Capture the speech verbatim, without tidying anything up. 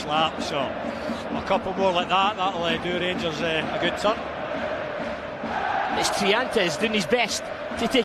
lap. So a couple more like that, that'll uh, do Rangers uh, a good turn. It's Triantis doing his best to take